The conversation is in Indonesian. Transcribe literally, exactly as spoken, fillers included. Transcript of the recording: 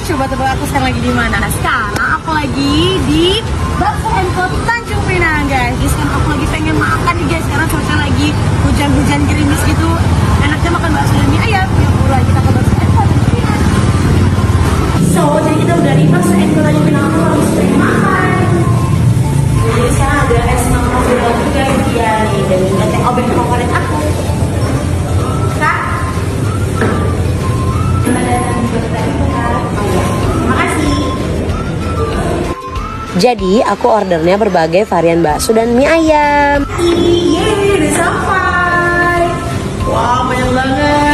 Coba tebak aku sekarang lagi di mana? Sekarang aku lagi di Bakso and Co Tanjung Pinang, guys. Jadi sekarang aku lagi pengen makan nih, guys. Sekarang cuaca lagi hujan-hujan gerimis gitu. Enaknya makan bakso dan mie ayam. Yuk, mulai kita ke Bakso and Co Tanjung Pinang. So, jadi kita udah di Bakso and Co Tanjung Pinang. Aku harus pengen makan. Jadi sekarang ada es mangkok juga, guys. Iya nih, dan juga teh obeng favorit aku. Kak, jadi aku ordernya berbagai varian bakso dan mie ayam. Iya, udah sampai. Wow, banyak banget.